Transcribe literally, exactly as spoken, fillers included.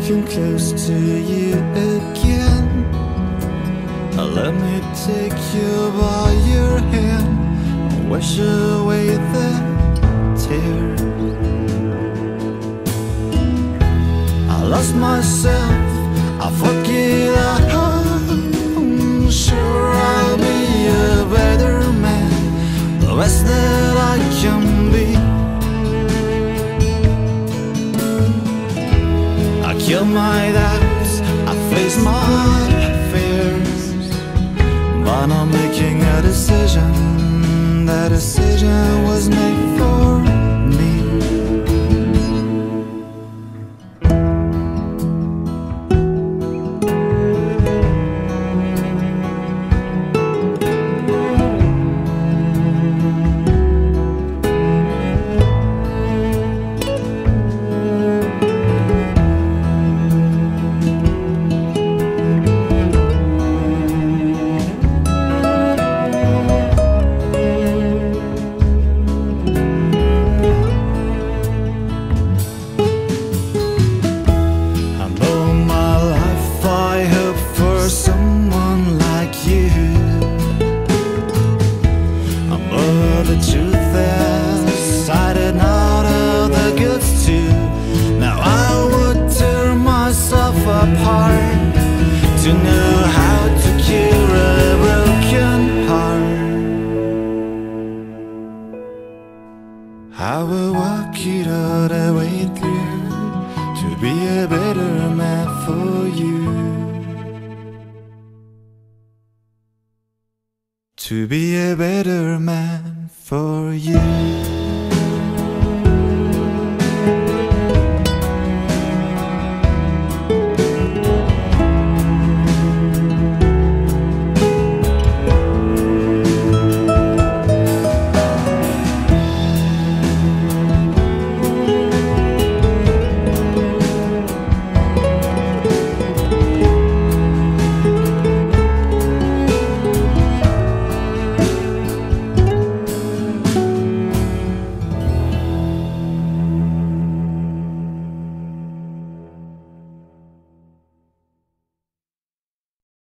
come close to you again. Let me take you by your hand, wash away the tears. I lost myself, I forget I'm sure I'll be a better man, the best that I can be. I kill my doubts, I face my fears, but I'm making a decision. That decision was made for me. The truth is, I did not have the goods to. Now I would tear myself apart to know how to cure a broken heart. I will walk it all the way through to be a better man for you. To be a better